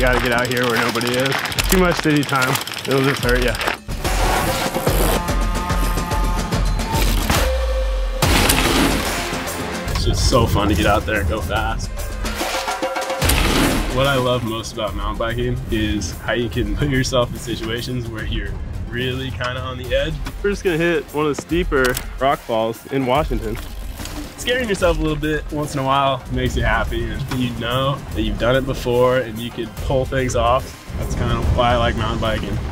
gotta get out here where nobody is. Too much city time, it'll just hurt you. It's just so fun to get out there and go fast. What I love most about mountain biking is how you can put yourself in situations where you're really kind of on the edge. We're just gonna hit one of the steeper rock falls in Washington. Scaring yourself a little bit once in a while makes you happy, and you know that you've done it before and you could pull things off. That's kind of why I like mountain biking.